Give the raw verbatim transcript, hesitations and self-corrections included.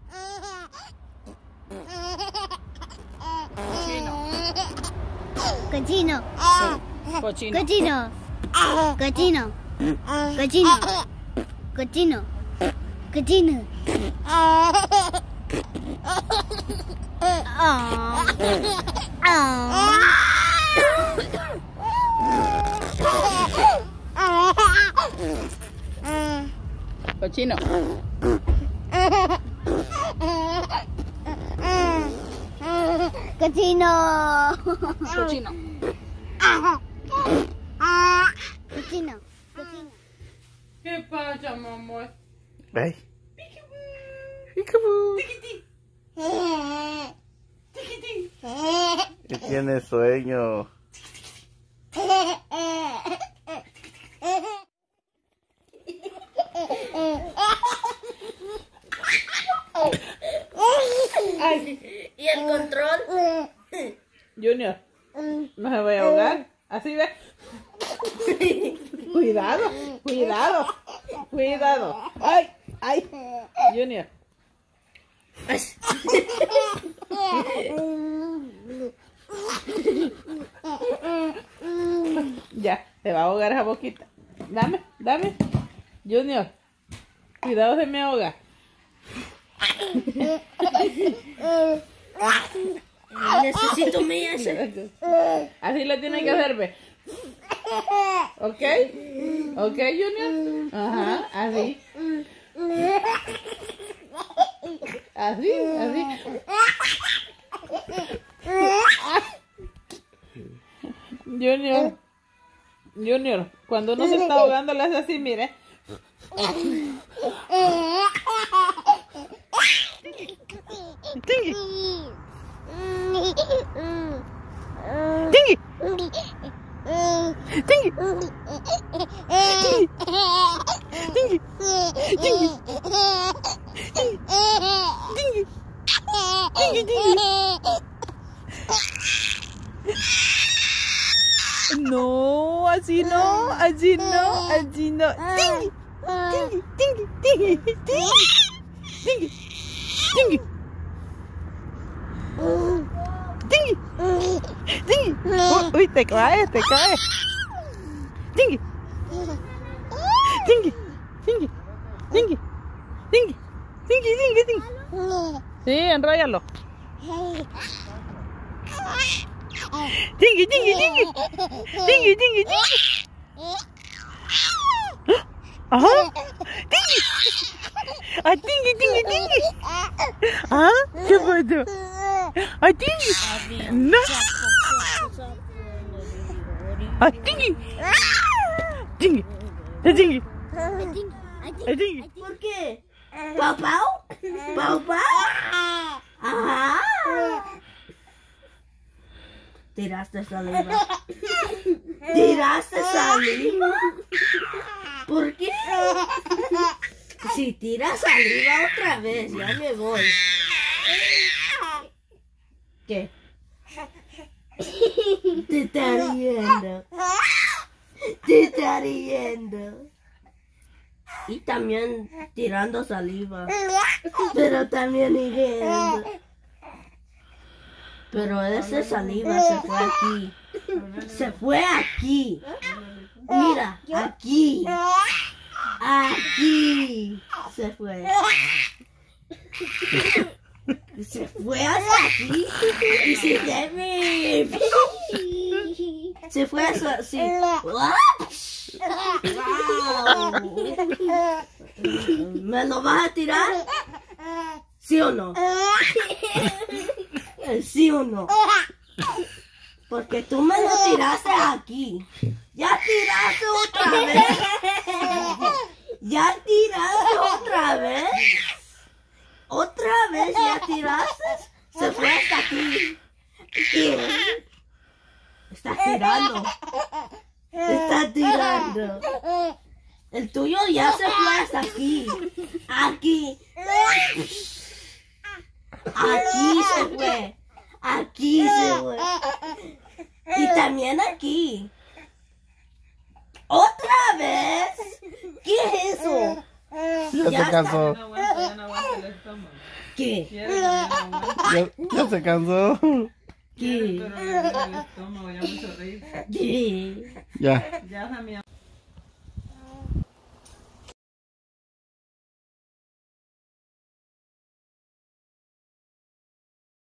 Cochino. Cochino. Cochino. Cochino. Cochino. Cochino. Cochino. Cochino. Cochino. Cochino. Cochino. Cochino. ¿Qué pasa, mamá? Ay. Peekaboo. Y tiene sueño. Ay, ¿y el control? Junior, no se vaya a ahogar. Así ve. Cuidado, cuidado, cuidado. Ay, ay. Junior. Ya, se va a ahogar esa boquita. Dame, dame. Junior, cuidado, se me ahoga. Necesito mi ese. Así lo tiene que hacer, ve. ¿Ok? ¿Ok, Junior? Ajá, así. Así, así. Junior. Junior, cuando uno se está ahogando le hace así, mire. Tingy. Tingy. Tingy. Tingy. Tingy. Tingy. Tingy, tingy. No, así no, así no, así no. Tingy. Tingy, tingy, tingy, tingy. Tingy. Tingy. Tingy. Tingy. Uy, uy, te caes, te caes. Tingy. Tingy. Tingy. Tingy. Tingy. Tingy, tingy, tingy. Sí, enróllalo. Tingy, tingy, tingy. Tingy, tingy, tingy. Ajá. Tingy. Ah, tingy, tingy, tingy. ¿Ah? ¿Qué pasó? Ah, tingy. No. Ah, tingy. Tingy. Tingy. Tingy. ¿Por qué? ¿Pau Pau? ¿Pau Pau? Ajá. Tiraste saliva. Tiraste saliva. ¿Por qué? Si tiras saliva otra vez, ya me voy. ¿Qué? Te está riendo. Te está riendo. Y también tirando saliva. Pero también riendo. Pero ese saliva se fue aquí. Se fue aquí. Mira, aquí. Aquí. Se fue. Se fue hasta aquí. Y se debe. Se fue hasta así. Wow. ¿Me lo vas a tirar? ¿Sí o no? ¿Sí o no? Porque tú me lo tiraste aquí. Ya tiraste otra vez. Ya tiraste otra vez. Otra vez ya tiraste. Se fue hasta aquí. ¿Qué? Está tirando. Está tirando. El tuyo ya se fue hasta aquí. Aquí. Aquí se fue. Aquí se fue. Y también aquí. ¿Otra vez? ¿Qué es eso? Ya se cansó. Ya no aguanta, ya no aguanta el estómago. ¿Qué? Quiero comer agua. Ya, ya se cansó. Quiero, ¿Qué? pero me duele el estómago, ya me hizo reír. ¿Qué? Ya. Ya, mi amor.